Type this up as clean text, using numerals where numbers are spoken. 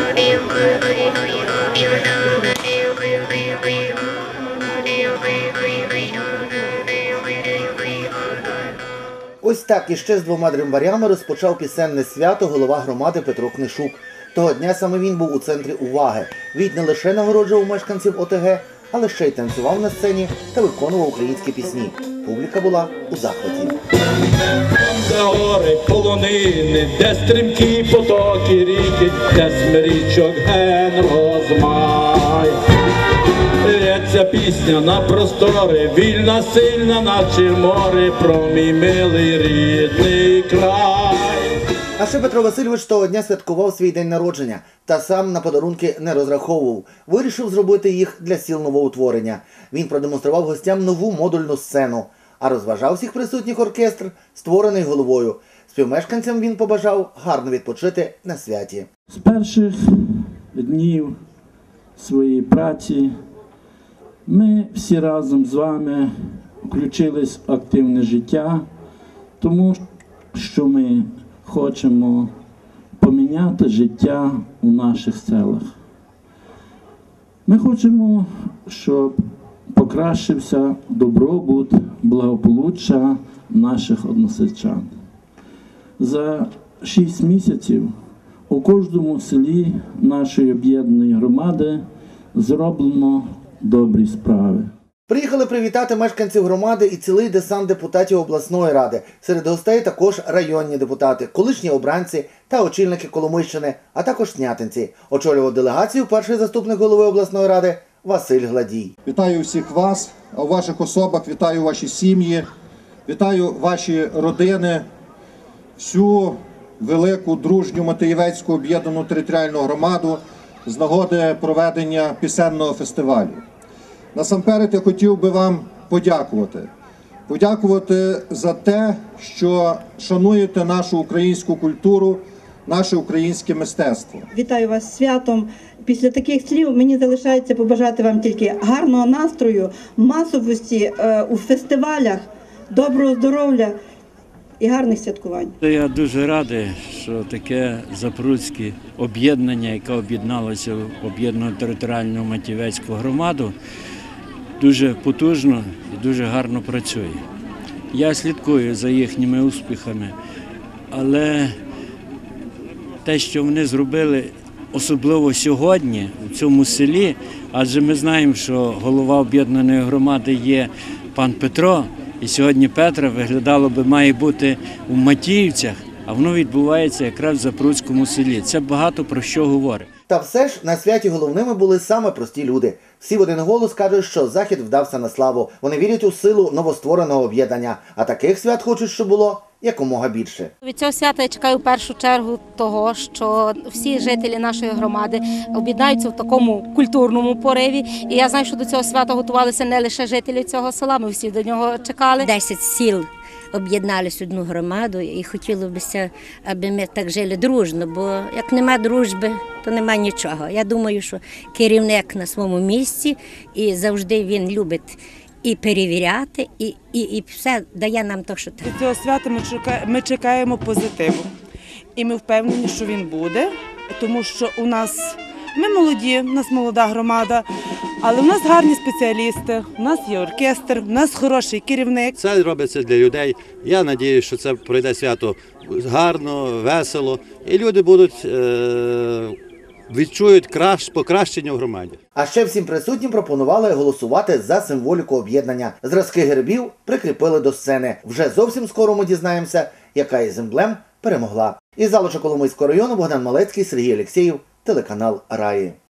Ось так іще з двома дримбарями розпочав пісенне свято голова громади Петро Книшук. Того дня саме він був у центрі уваги. Він не лише нагороджував мешканців ОТГ, але ще й танцював на сцені та виконував українські пісні. Публіка була у захваті. Де гори, полонини, де стрімкі потоки ріки, де смирічок ген розмай. Лється пісня на простори, вільна, сильна, наче море, про мій милий рідний край. А ще Петро Васильович того дня святкував свій день народження та сам на подарунки не розраховував. Вирішив зробити їх для сіл новоутворення. Він продемонстрував гостям нову модульну сцену, а розважав всіх присутніх оркестр, створений головою. Співмешканцям він побажав гарно відпочити на святі. З перших днів своєї праці ми всі разом з вами включились в активне життя, тому що ми хочемо поміняти життя у наших селах. Ми хочемо, щоб покращився добробут, благополуччя наших односельчан. За 6 місяців у кожному селі нашої об'єднаної громади зроблено добрі справи. Приїхали привітати мешканців громади і цілий десант депутатів обласної ради. Серед гостей також районні депутати, колишні обранці та очільники Коломийщини, а також снятинці. Очолював делегацію перший заступник голови обласної ради Василь Гладій. Вітаю всіх вас, а у ваших особах вітаю ваші сім'ї, вітаю ваші родини, всю велику, дружню Матеєвецьку об'єднану територіальну громаду з нагоди проведення пісенного фестивалю. Насамперед я хотів би вам подякувати. Подякувати за те, що шануєте нашу українську культуру, наше українське мистецтво. Вітаю вас з святом. Після таких слів мені залишається побажати вам тільки гарного настрою, масовості у фестивалях, доброго здоров'я і гарних святкувань. Я дуже радий, що таке запруцьке об'єднання, яке об'єдналося в об'єднану територіальну Матієвецьку громаду, дуже потужно і дуже гарно працює. Я слідкую за їхніми успіхами, але те, що вони зробили, особливо сьогодні у цьому селі, адже ми знаємо, що голова об'єднаної громади є пан Петро, і сьогодні Петра виглядало би, має бути у Матіївцях, а воно відбувається якраз в Запруцькому селі. Це багато про що говорить. Та все ж на святі головними були саме прості люди. Всі в один голос кажуть, що захід вдався на славу. Вони вірять у силу новоствореного об'єднання, а таких свят хочуть, щоб було якомога більше. Від цього свята я чекаю в першу чергу того, що всі жителі нашої громади об'єднаються в такому культурному пориві. І я знаю, що до цього свята готувалися не лише жителі цього села, ми всі до нього чекали. 10 сіл об'єдналися в одну громаду і хотілося б, аби ми так жили дружно, бо як нема дружби, то нема нічого. Я думаю, що керівник на своєму місці і завжди він любить і перевіряти, і все дає нам те, що треба. Від цього свята ми чекаємо позитиву. І ми впевнені, що він буде, тому що ми молоді, у нас молода громада, але у нас гарні спеціалісти, у нас є оркестр, у нас хороший керівник. Це робиться для людей. Я сподіваюся, що це пройде свято гарно, весело, і люди відчують покращення в громаді. А ще всім присутнім пропонували голосувати за символіку об'єднання. Зразки гербів прикріпили до сцени. Вже зовсім скоро ми дізнаємося, яка із емблем перемогла. Із Золоча Коломийського району Богдан Малецький, Сергій Алєксєєв, телеканал Раї.